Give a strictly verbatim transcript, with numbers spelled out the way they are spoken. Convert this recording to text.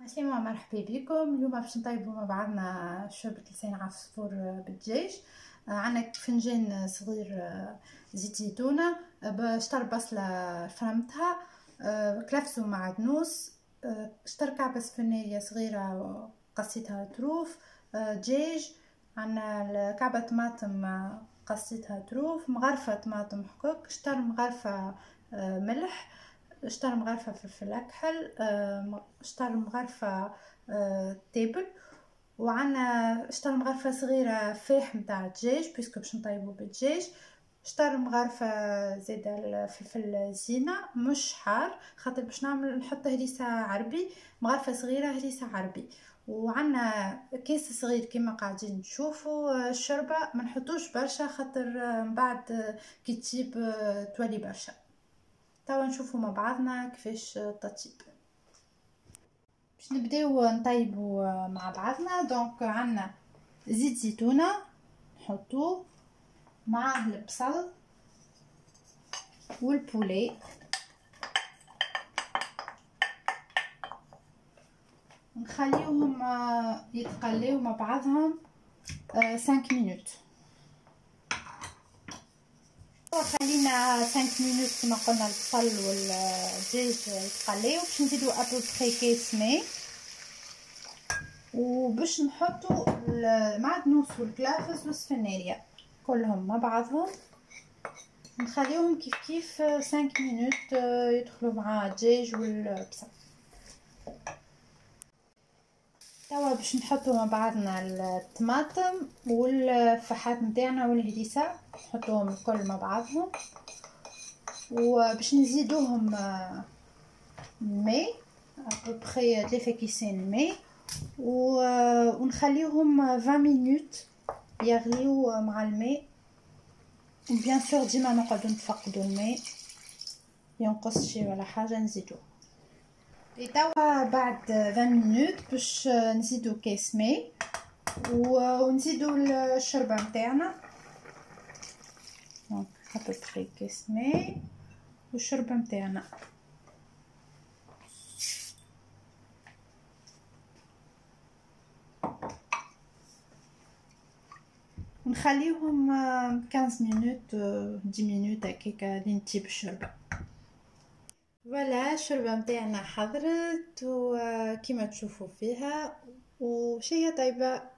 عسلامة، مرحبا بكم. اليوم باش نطيبوا مع بعضنا شوربة لسان عصفور بالدجاج. عندنا فنجان صغير زيت زيتونة، شطر بصلة فرمتها، كلفس ومعدنوس، شطر كعبة فانيليا صغيرة قصيتها طروف، دجاج. عندنا كعبة طماطم قصيتها طروف، مغرفة طماطم حكوك، شطر مغرفة ملح، شطر مغرفه فلفل اكحل، شطر مغرفه تيبل، وعندنا شطر مغرفه صغيره فاح نتاع الدجاج بيسكو باش نطيبو بالدجاج، شطر مغرفه زاده الفلفل زينه مش حار خاطر باش نعمل نحط هريسه عربي، مغرفه صغيره هريسه عربي. وعندنا كيس صغير كيما قاعدين تشوفوا. الشوربه ما نحطوش برشا خاطر من بعد كي تجيب تولي برشا. توا نشوفوا مع بعضنا كيفاش التطيب. باش نبداو نطيبوا مع بعضنا. دونك عندنا زيت زيتونه نحطوه معاه البصل والبولي، نخليوهم يتقليو مع بعضهم خمس مينوت. خلينا خمس مينوت كما قلنا البصل والدجاج يتقليو. باش نزيدو ابوبخي كيس ماء، وباش نحطو المعدنوس والكلافس والسفناريا كلهم مع بعضهم، نخليوهم كيف كيف خمس مينوت يدخلوا مع الدجاج والبصل. توا باش نحطو مع بعضنا الطماطم والفحات نتاعنا والهريسه، نحطوهم الكل مع بعضهم، وباش نزيدوهم الماء ابوبخي ثلاثة كيسان ماء، ونخليوهم عشرين مينوت يغليو مع الماء. بيان سور ديما نقعدو نتفقدو الماء، ينقص شي ولا حاجه نزيدوه. توا بعد عشرين مينوت باش نزيدو كاس ماء ونزيدو الشوربه نتاعنا. دونك ابوبخي كاس ماء والشوربه نتاعنا، ونخليهم خمسة مينوت عشرة مينوت هكاكا لين تطيب الشوربه. فوالا الشوربه نتاعنا حضرت وكيما تشوفوا فيها وشي طيبه.